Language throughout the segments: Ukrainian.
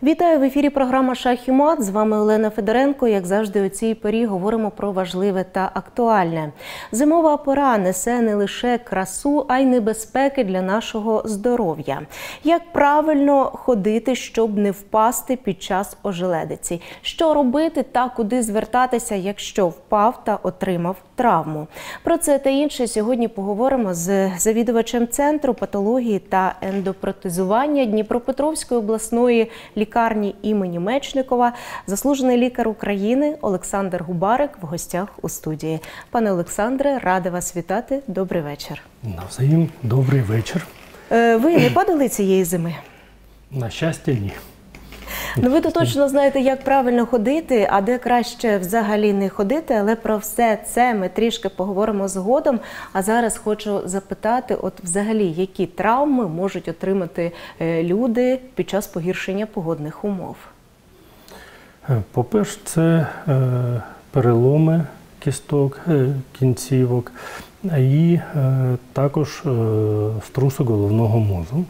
Вітаю! В ефірі програма «Шах і мат». З вами Олена Федоренко. Як завжди, у цій порі говоримо про важливе та актуальне. Зимова пора несе не лише красу, а й небезпеки для нашого здоров'я. Як правильно ходити, щоб не впасти під час ожеледиці? Що робити та куди звертатися, якщо впав та отримав травму? Про це та інше сьогодні поговоримо з завідувачем Центру патології та ендопротезування Дніпропетровської обласної лікарні імені Мечникова, заслужений лікар України Олександр Губарик в гостях у студії. Пане Олександре, рада вас вітати. Добрий вечір. Навзаєм, добрий вечір. Ви не падали цієї зими? На щастя, ні. Ну, ви то точно знаєте, як правильно ходити, а де краще взагалі не ходити, але про все це ми трішки поговоримо згодом. А зараз хочу запитати, от взагалі, які травми можуть отримати люди під час погіршення погодних умов? По-перше, це переломи кісток, кінцівок і також струсок головного мозку.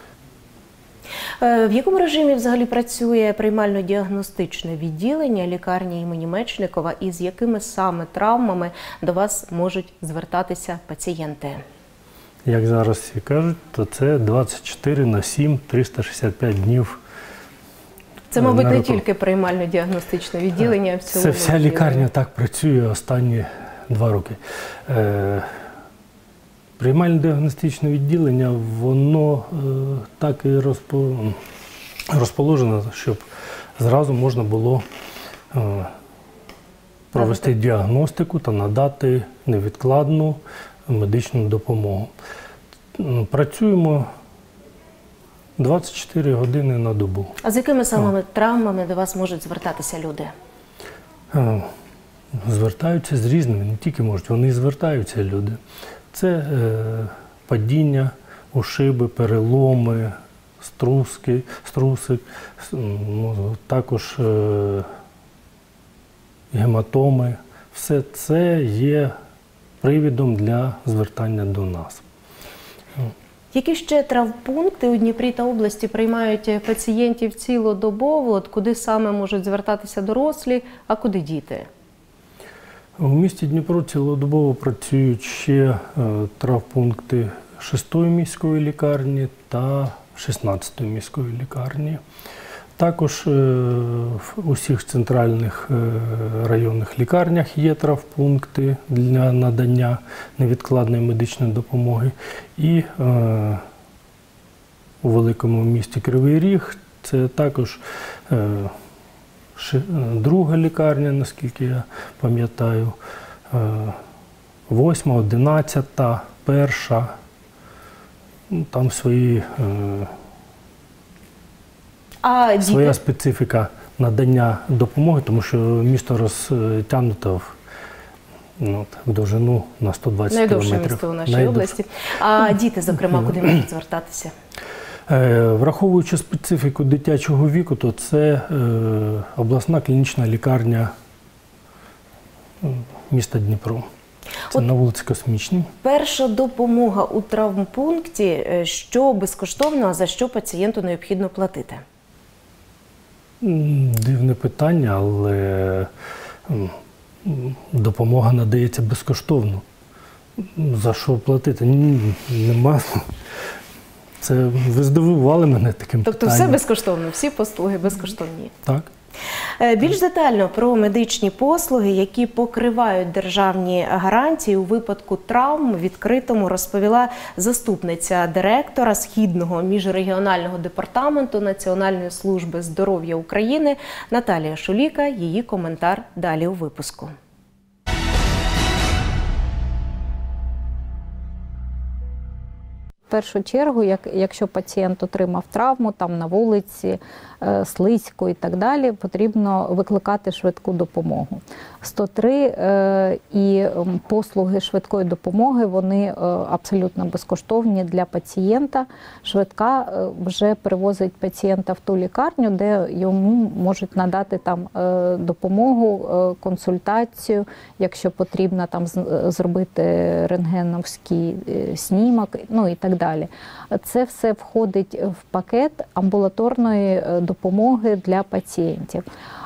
В якому режимі взагалі працює приймально-діагностичне відділення лікарні імені Мечникова і з якими саме травмами до вас можуть звертатися пацієнти? Як зараз всі кажуть, то це 24/7, 365 днів. Це, мабуть, не тільки приймально-діагностичне відділення, а в цілому. Це вся лікарня так працює останні 2 роки. Приймально-діагностичне відділення, воно так і розположено, щоб зразу можна було провести діагностику та надати невідкладну медичну допомогу. Працюємо 24 години на добу. А з якими саме травмами до вас можуть звертатися люди? Звертаються з різними, не тільки можуть, вони і звертаються люди. Це падіння, ушиби, переломи, струсик, також гематоми. Все це є привідом для звертання до нас. Які ще травмпункти у Дніпрі та області приймають пацієнтів цілодобово? От куди саме можуть звертатися дорослі, а куди діти? У місті Дніпро цілодобово працюють ще травмпункти 6-ї міської лікарні та 16-ї міської лікарні. Також в усіх центральних районних лікарнях є травмпункти для надання невідкладної медичної допомоги. І у великому місті Кривий Ріг це також 2-га лікарня, наскільки я пам'ятаю, 8-ма, 11-та, 1-ша. Там своя специфіка надання допомоги, тому що місто розтягнуто в довжину на 120 кілометрів. Найдовше місто у нашій області. А діти, зокрема, куди можуть звертатися? Враховуючи специфіку дитячого віку, то це обласна клінічна лікарня міста Дніпро. Це на вулиці Космічній. Перша допомога у травмпункті, що безкоштовно, а за що пацієнту необхідно платити? Дивне питання, але допомога надається безкоштовно. За що платити? Нема. Це ви здивували мене таким питанням. Тобто все безкоштовно, всі послуги безкоштовні? Так. Більш детально про медичні послуги, які покривають державні гарантії у випадку травм, відкритому розповіла заступниця директора Східного міжрегіонального департаменту Національної служби здоров'я України Наталія Шуліка. Її коментар далі у випуску. В першу чергу, якщо пацієнт отримав травму там на вулиці, слизько і так далі, потрібно викликати швидку допомогу. 103 і послуги швидкої допомоги, вони абсолютно безкоштовні для пацієнта. Швидка вже привозить пацієнта в ту лікарню, де йому можуть надати там допомогу, консультацію, якщо потрібно там зробити рентгеновський снімок, ну і так далі. Це все входить в пакет амбулаторної допомоги для пацієнтів.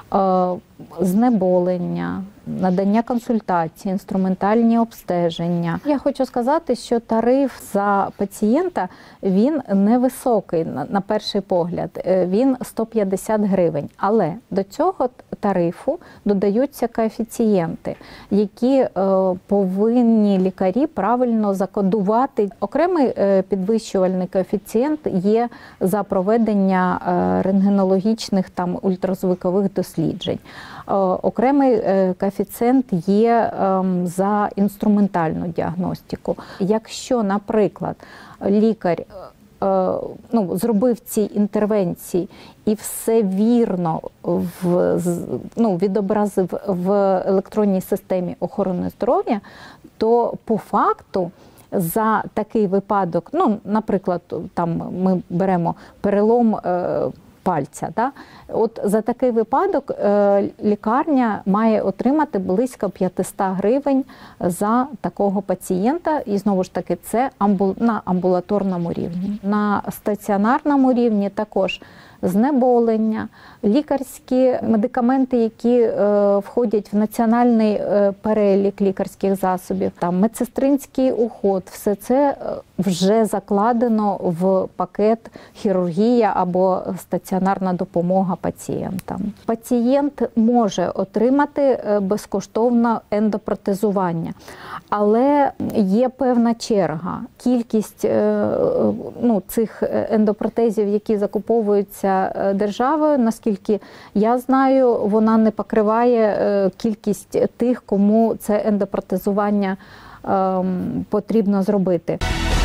Знеболення, надання консультацій, інструментальні обстеження. Я хочу сказати, що тариф за пацієнта, він невисокий на перший погляд, він 150 гривень. Але до цього тарифу додаються коефіцієнти, які повинні лікарі правильно закодувати. Окремий підвищувальний коефіцієнт є за проведення рентгенологічних там ультразвукових досліджень. Окремий коефіцієнт є за інструментальну діагностику. Якщо, наприклад, лікар зробив ці інтервенції і все вірно відобразив в електронній системі охорони здоров'я, то по факту за такий випадок, наприклад, там ми беремо перелом пальця. Да? От за такий випадок лікарня має отримати близько 500 гривень за такого пацієнта. І знову ж таки, це на амбулаторному рівні. На стаціонарному рівні також знеболення, лікарські медикаменти, які входять в національний перелік лікарських засобів, там медсестринський уход, все це вже закладено в пакет хірургія або стаціонарна допомога пацієнтам. Пацієнт може отримати безкоштовно ендопротезування, але є певна черга. Кількість цих ендопротезів, які закуповуються державою, наскільки я знаю, вона не покриває кількість тих, кому це ендопротезування потрібно зробити.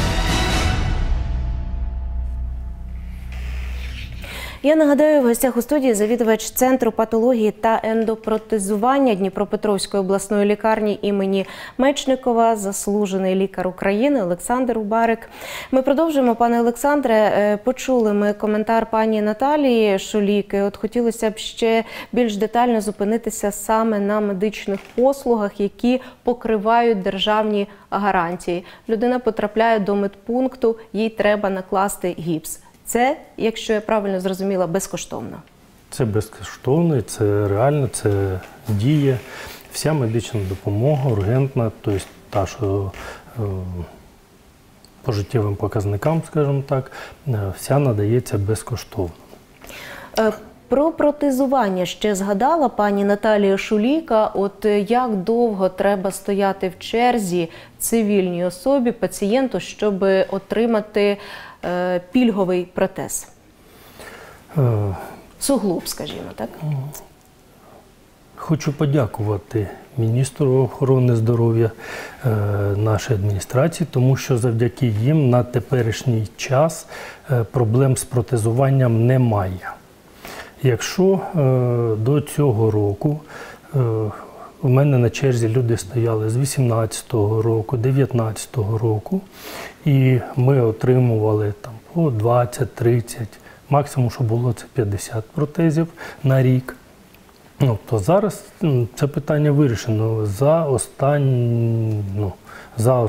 Я нагадаю, в гостях у студії завідувач Центру патології та ендопротезування Дніпропетровської обласної лікарні імені Мечникова, заслужений лікар України Олександр Убарик. Ми продовжуємо, пане Олександре. Почули ми коментар пані Наталії Шуліки. От хотілося б ще більш детально зупинитися саме на медичних послугах, які покривають державні гарантії. Людина потрапляє до медпункту, їй треба накласти гіпс. Це, якщо я правильно зрозуміла, безкоштовно? Це безкоштовно, це реально, це діє. Вся медична допомога, ургентна, тобто та, що по життєвим показникам, скажімо так, вся надається безкоштовно. Про протезування ще згадала пані Наталія Шуліка. От як довго треба стояти в черзі цивільній особі, пацієнту, щоб отримати пільговий протез? Суглоб, скажімо, так? Хочу подякувати міністру охорони здоров'я, нашій адміністрації, тому що завдяки їм на теперішній час проблем з протезуванням немає. Якщо до цього року у мене на черзі люди стояли з 18-го року, 19-го року, і ми отримували там по 20-30, максимум, що було, це 50 протезів на рік. То зараз це питання вирішено. За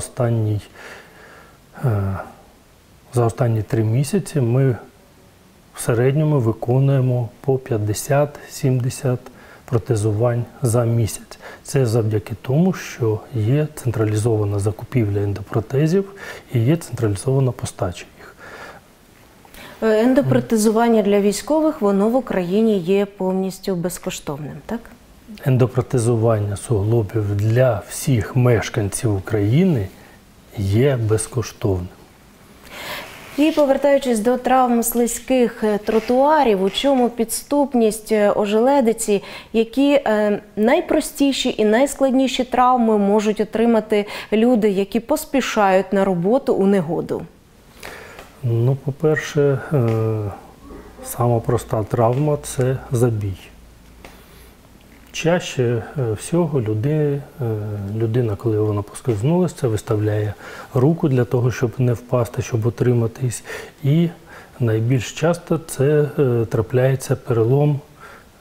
останні 3 місяці ми в середньому виконуємо по 50-70 протезувань за місяць. Це завдяки тому, що є централізована закупівля ендопротезів і є централізована постача їх. Ендопротезування для військових, воно в Україні є повністю безкоштовним, так? Ендопротезування суглобів для всіх мешканців України є безкоштовним. І повертаючись до травм слизьких тротуарів, у чому підступність ожеледиці, які найпростіші і найскладніші травми можуть отримати люди, які поспішають на роботу у негоду? По-перше, сама проста травма – це забій. Чаще всього людина, коли вона поскользнулася, виставляє руку для того, щоб не впасти, щоб утриматись. І найбільш часто це трапляється перелом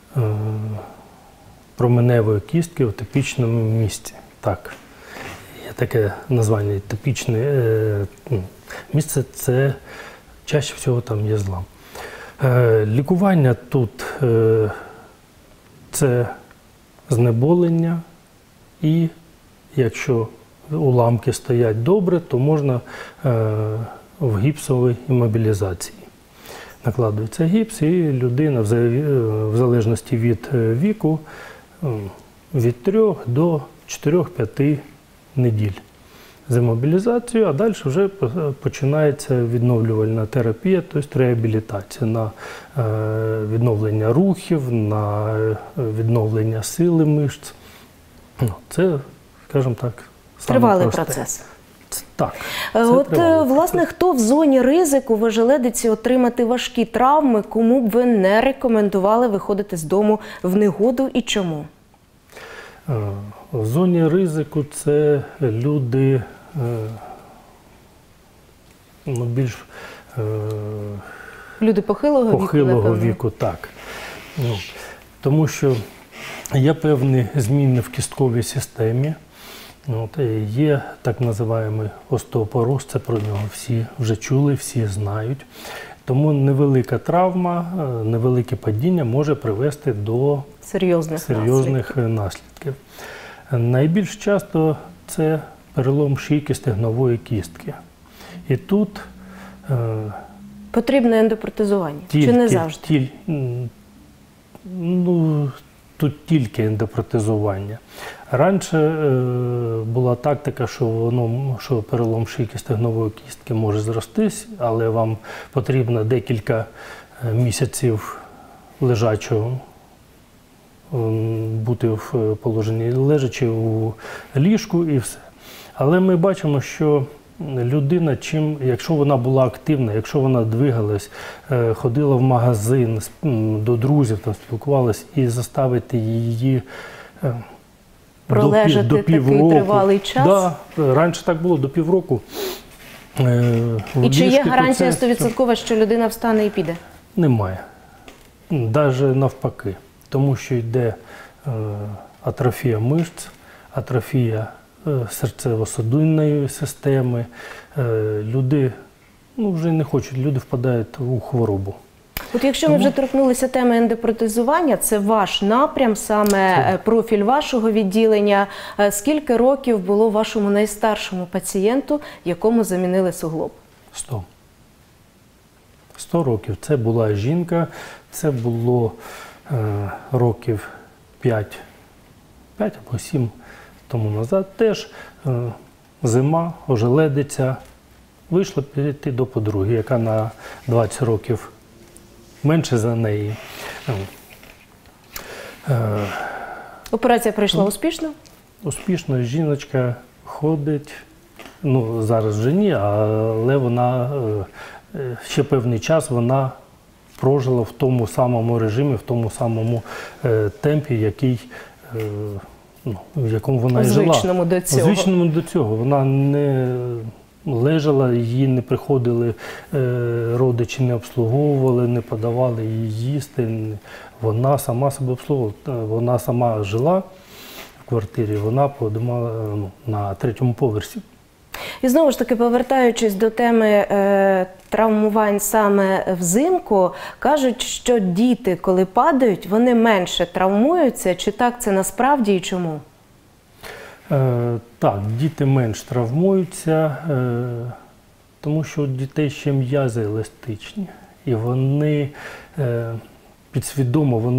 променевої кістки в типічному місці. Так, є таке названня типічне місце, це чаще всього там є злам. Лікування тут це знеболення, і якщо уламки стоять добре, то можна в гіпсовій іммобілізації. Накладується гіпс, і людина в залежності від віку від 3 до 4-5 неділь з іммобілізацією, а далі вже починається відновлювальна терапія, тобто реабілітація на відновлення рухів, на відновлення сили мишць. Це, скажімо так, саме Тривалий просте. процес. Так. От, власне, хто в зоні ризику в ожеледиці отримати важкі травми, кому б ви не рекомендували виходити з дому в негоду і чому? В зоні ризику це люди більш Люди похилого віку, так. Тому що є певні зміни в кістковій системі. Є так називаємий остеопороз, це про нього всі вже чули, всі знають. Тому невелика травма, невелике падіння може привести до серйозних наслідків. Найбільш часто це перелом шийки стегнової кістки. І тут потрібне ендопротезування? Чи не завжди? Тут тільки ендопротезування. Раніше була тактика, що перелом шийки стегнової кістки може зростись, але вам потрібно декілька місяців лежачого бути в положенні лежачи у ліжку і все. Але ми бачимо, що людина, якщо вона була активна, якщо вона двигалась, ходила в магазин, до друзів, там, спілкувалась, і заставити її пролежати до півроку. Такий тривалий час? Да, раніше так було, до півроку. І чи є гарантія 100%, що людина встане і піде? Немає. Навіть навпаки. Тому що йде атрофія мишць, атрофія серцево-судинної системи. Люди вже не хочуть, люди впадають у хворобу. От якщо ми вже торкнулися теми ендопротезування, це ваш напрям, саме профіль вашого відділення. Скільки років було вашому найстаршому пацієнту, якому замінили суглоб? 100. 100 років. Це була жінка, це було років 5 або 7 тому назад. Теж зима, ожеледиця. Вийшла піти до подруги, яка на 20 років менше за неї. Операція пройшла успішно? Успішно. Жіночка ходить, зараз вже ні, але вона ще певний час вона прожила в тому самому режимі, в тому самому темпі, в якому вона і жила. Звичному до цього. Звичному до цього. Вона не лежала, її не приходили родичі, не обслуговували, не подавали їй їсти. Вона сама себе обслуговувала. Вона сама жила в квартирі, вона подимала на 3-му поверсі. І знову ж таки, повертаючись до теми травмувань саме взимку, кажуть, що діти, коли падають, вони менше травмуються. Чи так це насправді і чому? Так, діти менш травмуються, тому що у дітей ще м'язи еластичні. І вони підсвідомо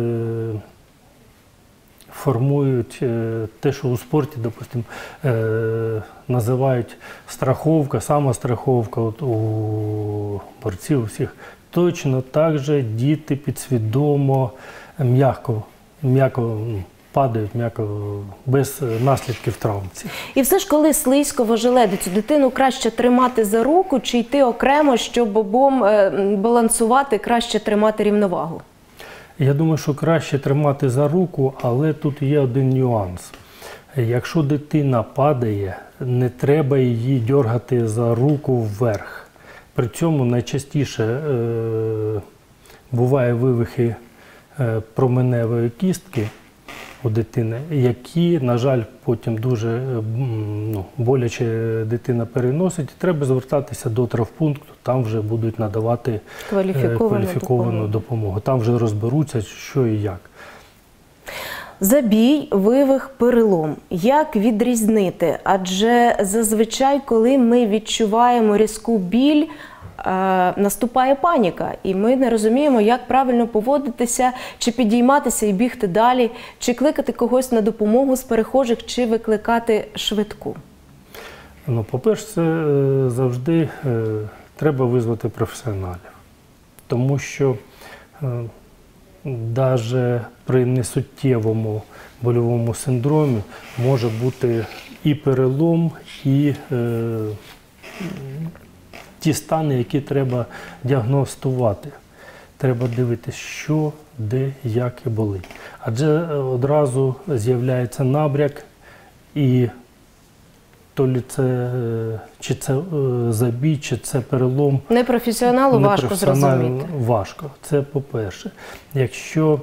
формують те, що у спорті, допустимо, називають страховка, самостраховка у борців усіх. Точно так же діти підсвідомо м'яко падають, без наслідків травм. І все ж, коли слизько в ожеледицю, дитину краще тримати за руку чи йти окремо, щоб обом балансувати, краще тримати рівновагу? Я думаю, що краще тримати за руку, але тут є один нюанс. Якщо дитина падає, не треба її дьоргати за руку вверх. При цьому найчастіше буває вивихи променевої кістки, у дитини, які, на жаль, потім дуже боляче дитина переносить. Треба звертатися до травмпункту, там вже будуть надавати кваліфіковану допомогу. Там вже розберуться, що і як. Забій, вивих, перелом. Як відрізнити? Адже зазвичай, коли ми відчуваємо різку біль, наступає паніка, і ми не розуміємо, як правильно поводитися, чи підійматися і бігти далі, чи кликати когось на допомогу з перехожих, чи викликати швидку. Ну, по-перше, завжди треба визвати професіоналів, тому що навіть при несуттєвому больовому синдромі може бути і перелом, і ті стани, які треба діагностувати. Треба дивитися, що, де, як і болить. Адже одразу з'являється набряк, і чи це забій, чи це перелом. Непрофесіоналу важко зрозуміти. Важко. Це по-перше. Якщо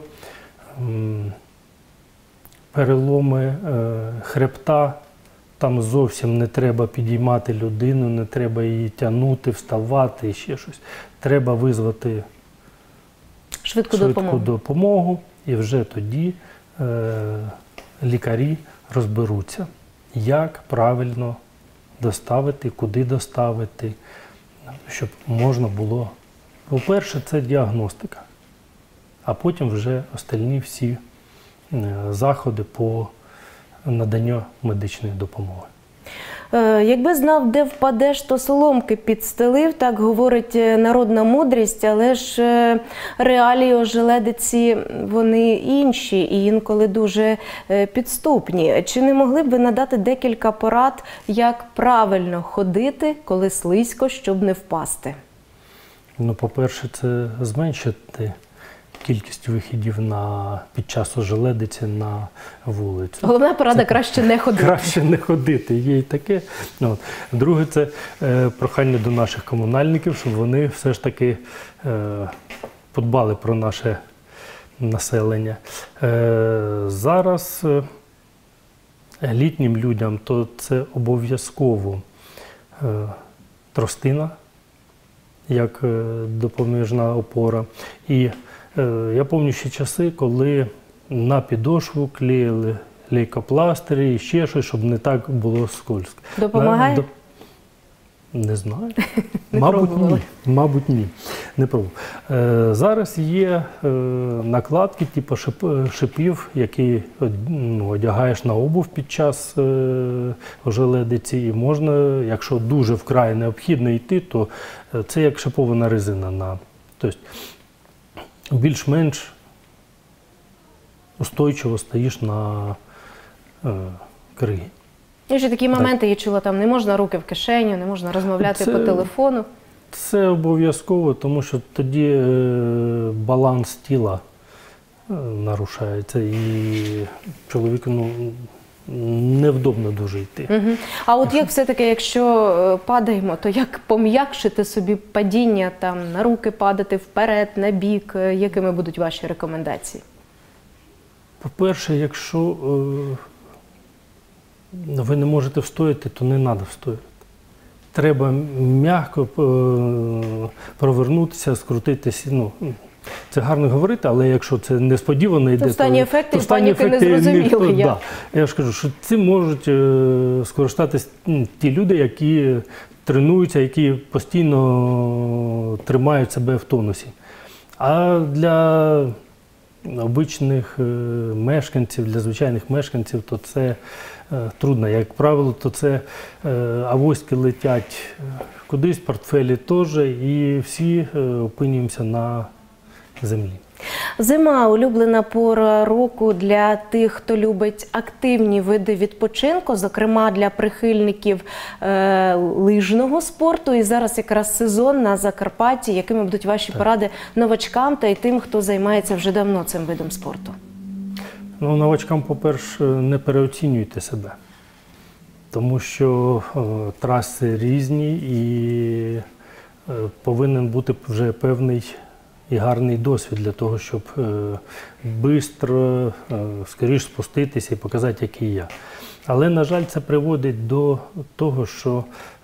переломи хребта, там зовсім не треба підіймати людину, не треба її тягнути, вставати і ще щось. Треба визвати швидку допомогу, і вже тоді лікарі розберуться, як правильно доставити, куди доставити, щоб можна було. По-перше, це діагностика, а потім вже остальні всі заходи по наданню медичної допомоги. Якби знав, де впадеш, то соломки підстелив, так говорить народна мудрість, але ж реалії ожеледиці, вони інші і інколи дуже підступні. Чи не могли б ви надати декілька порад, як правильно ходити, коли слизько, щоб не впасти? Ну, по-перше, це зменшити кількість вихідів під час ожеледиці на вулицю. Головна порада – краще не ходити. Краще не ходити, є і таке. Друге – це прохання до наших комунальників, щоб вони все ж таки подбали про наше населення. Зараз літнім людям то це обов'язково тростина, як допоміжна опора. І я пам'ятаю ще часи, коли на підошву клеїли лейкопластирі і ще щось, щоб не так було скользко. Допомагає? Не знаю. Не пробували? Мабуть, ні. Не пробував. Зараз є накладки, типу шипів, які одягаєш на обув під час ожеледиці. І можна, якщо дуже вкрай необхідно йти, то це як шипована резина. Тобто, більш-менш устойчиво стоїш на кригі. І ще такі моменти, я чула, там не можна руки в кишеню, не можна розмовляти по телефону. Це обов'язково, тому що тоді баланс тіла нарушається і чоловіку невдобно дуже йти. Угу. А от як все-таки, якщо падаємо, то як пом'якшити собі падіння, там, на руки падати, вперед, на бік? Якими будуть ваші рекомендації? По-перше, якщо ви не можете встояти, то не треба встояти. Треба м'яко провернутися, скрутитися. Це гарно говорити, але якщо це несподівано йде, то стані ефекти і паніки не зрозуміли. Я ж кажу, що цим можуть скористатися ті люди, які тренуються, які постійно тримають себе в тонусі. А для обичних мешканців, для звичайних мешканців, то це трудно. Як правило, то це авоськи летять кудись, портфелі теж, і всі опиняємося на землі. Зима – улюблена пора року для тих, хто любить активні види відпочинку, зокрема для прихильників лижного спорту. І зараз якраз сезон на Закарпатті. Якими будуть ваші поради новачкам та й тим, хто займається вже давно цим видом спорту? Новачкам, по-перше, не переоцінюйте себе, тому що траси різні і повинен бути вже певний і гарний досвід для того, щоб швидко, скоріш спуститися і показати, який я. Але, на жаль, це приводить до того, що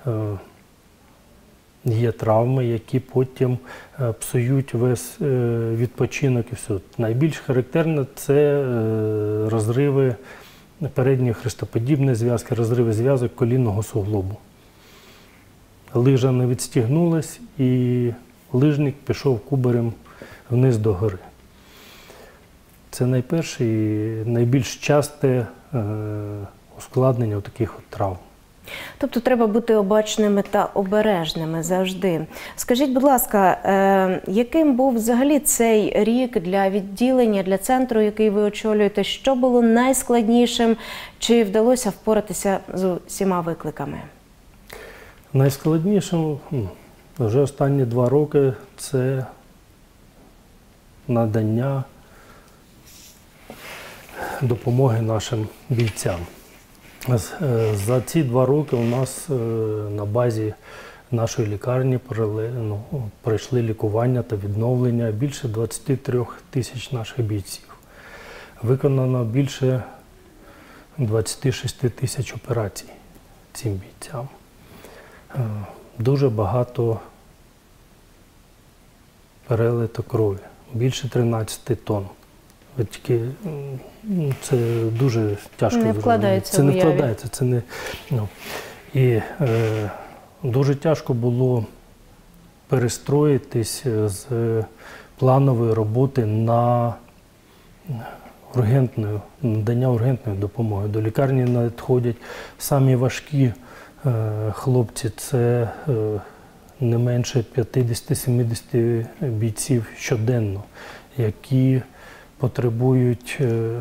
є травми, які потім псують весь відпочинок і все. Найбільш характерно – це розриви передньої хрестоподібної зв'язки, розриви зв'язок колінного суглобу. Лижа не відстігнулась і лижник пішов кубарем вниз до гори. Це найперше і найбільш часте ускладнення таких от травм. Тобто треба бути обачними та обережними завжди. Скажіть, будь ласка, яким був взагалі цей рік для відділення, для центру, який ви очолюєте? Що було найскладнішим? Чи вдалося впоратися з усіма викликами? Найскладнішим вже останні 2 роки – це надання допомоги нашим бійцям. За ці 2 роки у нас на базі нашої лікарні пройшли лікування та відновлення більше 23 тисяч наших бійців. Виконано більше 26 тисяч операцій цим бійцям. Дуже багато перелито крові, більше 13 тонн. Це дуже тяжко. Не вкладається це в не уяві. вкладається, це не. І дуже тяжко було перестроїтись з планової роботи на надання ургентної допомоги. До лікарні надходять самі важкі хлопці, це не менше 50-70 бійців щоденно, які потребують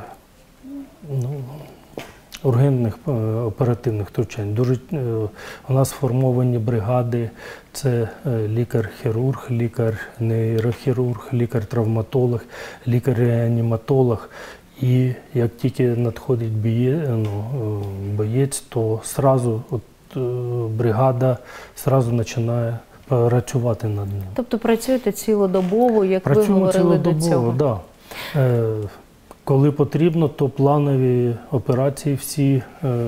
ургентних оперативних втручань. У нас сформовані бригади, це лікар-хірург, лікар-нейрохірург, лікар-травматолог, лікар-реаніматолог. І як тільки надходить боєць, то бригада одразу починає працювати над ним. Тобто працюєте цілодобово, як ви говорили до цього? Так. Коли потрібно, то планові операції всі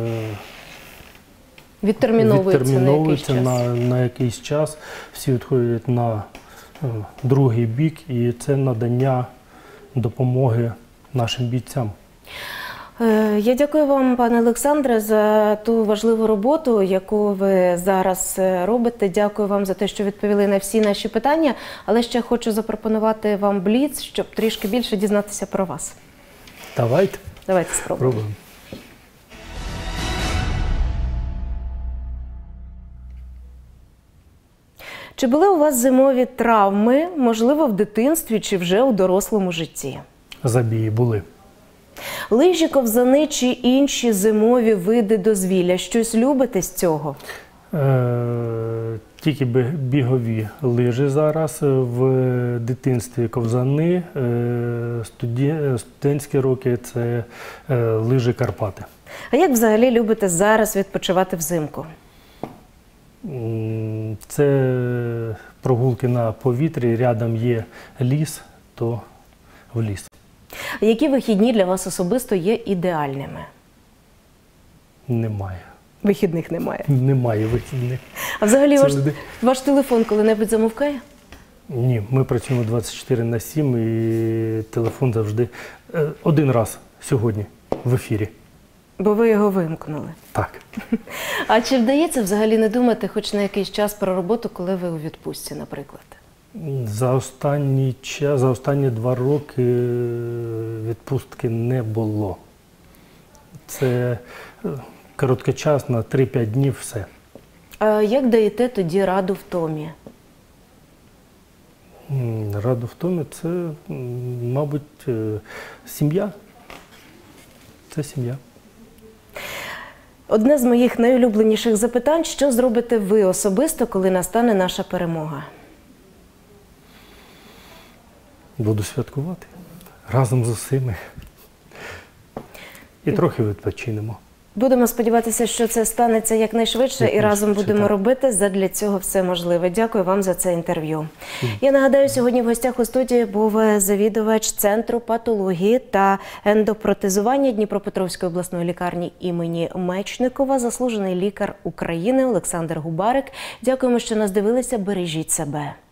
відтерміновуються на якийсь час, всі відходять на другий бік, і це надання допомоги нашим бійцям. Я дякую вам, пане Олександре, за ту важливу роботу, яку ви зараз робите. Дякую вам за те, що відповіли на всі наші питання. Але ще хочу запропонувати вам бліц, щоб трішки більше дізнатися про вас. Давайте спробуємо. Чи були у вас зимові травми, можливо, в дитинстві чи вже у дорослому житті? Забії були. Лижі, ковзани чи інші зимові види дозвілля. Щось любите з цього? Тільки бігові лижі зараз, в дитинстві ковзани, студентські роки – це лижі Карпати. А як взагалі любите зараз відпочивати взимку? Це прогулки на повітрі, рядом є ліс, то в ліс. А які вихідні для вас особисто є ідеальними? Немає. Вихідних немає? Немає вихідних. А взагалі ваш телефон коли-небудь замовкає? Ні, ми працюємо 24/7 і телефон завжди. Один раз сьогодні в ефірі. Бо ви його вимкнули? Так. А чи вдається взагалі не думати хоч на якийсь час про роботу, коли ви у відпустці, наприклад? За останні 2 роки відпустки не було. Це короткочасно, 3-5 днів, все. А як даєте тоді раду втомі? Раду втомі – це, мабуть, сім'я. Це сім'я. Одне з моїх найулюбленіших запитань – що зробите ви особисто, коли настане наша перемога? Буду святкувати разом з усіми. І трохи відпочинемо. Будемо сподіватися, що це станеться якнайшвидше і разом будемо робити задля цього все можливе. Дякую вам за це інтерв'ю. Я нагадаю, сьогодні в гостях у студії був завідувач Центру патології та ендопротезування Дніпропетровської обласної лікарні імені Мечникова, заслужений лікар України Олександр Губарик. Дякуємо, що нас дивилися. Бережіть себе.